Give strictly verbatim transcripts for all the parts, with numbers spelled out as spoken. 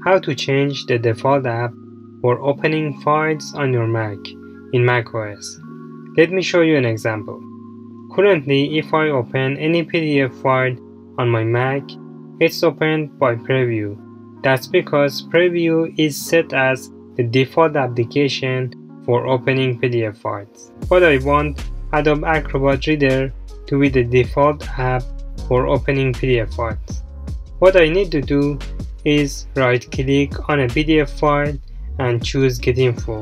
how to change the default app for opening files on your Mac in macOS. Let me show you an example. Currently, if I open any P D F file on my Mac, it's opened by Preview. That's because Preview is set as the default application for opening P D F files. But I want Adobe Acrobat Reader to be the default app for opening P D F files. What I need to do is right-click on a P D F file and choose Get Info.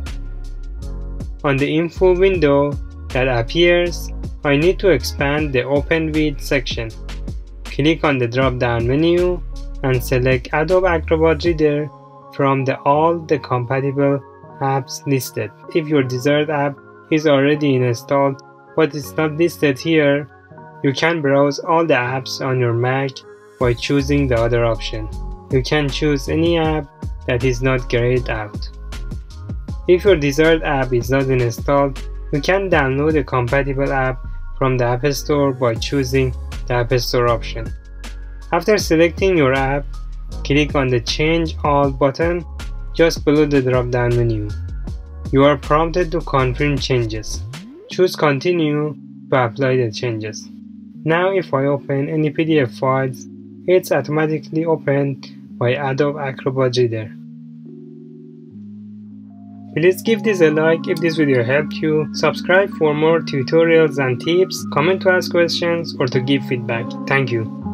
On the Info window that appears, I need to expand the Open With section. Click on the drop-down menu and select Adobe Acrobat Reader from the all the compatible apps listed. If your desired app is already installed but it's not listed here, you can browse all the apps on your Mac by choosing the other option. You can choose any app that is not grayed out. If your desired app is not installed, you can download a compatible app from the App Store by choosing the App Store option. After selecting your app, click on the Change All button just below the drop-down menu. You are prompted to confirm changes. Choose Continue to apply the changes. Now if I open any P D F files, it's automatically opened by Adobe Acrobat Reader. Please give this a like if this video helped you, subscribe for more tutorials and tips, comment to ask questions or to give feedback. Thank you.